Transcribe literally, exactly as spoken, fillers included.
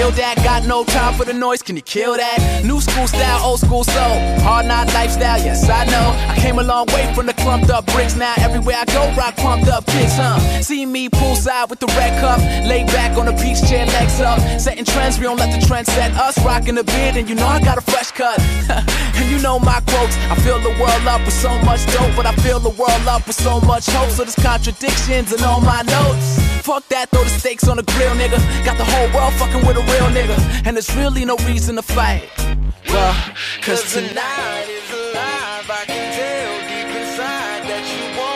feel that? Got no time for the noise, can you kill that? New school style, old school soul, hard knock lifestyle, yes I know. I came a long way from the clumped up bricks. Now everywhere I go, rock pumped up kicks, huh? See me poolside with the red cup, laid back on the beach chair, legs up, setting trends, we don't let the trend set us. Rocking the beard, and you know I got a fresh cut. And you know my quotes, I fill the world up with so much dope, but I fill the world up with so much hope. So there's contradictions in all my notes. Fuck that, throw the steaks on the grill, nigga. Got the whole world fucking with a real nigga, and there's really no reason to fight. Well, cause tonight is alive, I can tell deep inside that you want